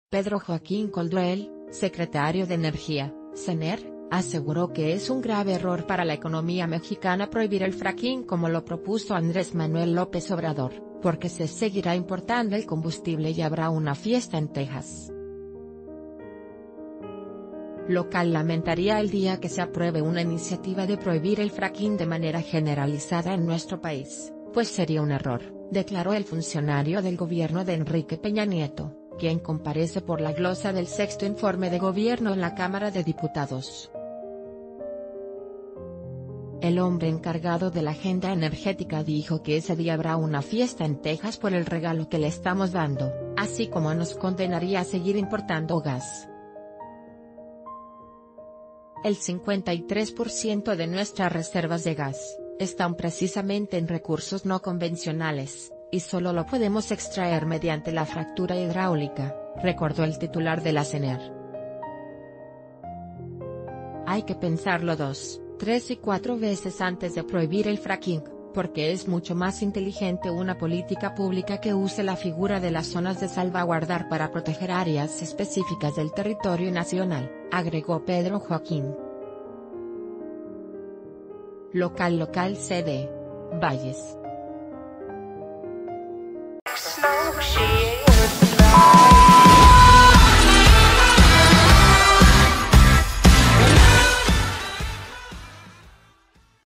Pedro Joaquín Colduel, secretario de Energía, CENER, aseguró que es un grave error para la economía mexicana prohibir el fracking como lo propuso Andrés Manuel López Obrador, porque se seguirá importando el combustible y habrá una fiesta en Texas. Local lamentaría el día que se apruebe una iniciativa de prohibir el fracking de manera generalizada en nuestro país, pues sería un error, declaró el funcionario del gobierno de Enrique Peña Nieto, quien comparece por la glosa del sexto informe de gobierno en la Cámara de Diputados. El hombre encargado de la agenda energética dijo que ese día habrá una fiesta en Texas por el regalo que le estamos dando, así como nos condenaría a seguir importando gas. El 53% de nuestras reservas de gas están precisamente en recursos no convencionales, y solo lo podemos extraer mediante la fractura hidráulica, recordó el titular de la CENER. Hay que pensarlo 2, 3 y 4 veces antes de prohibir el fracking, porque es mucho más inteligente una política pública que use la figura de las zonas de salvaguardar para proteger áreas específicas del territorio nacional, agregó Pedro Joaquín. Local CD. Valles.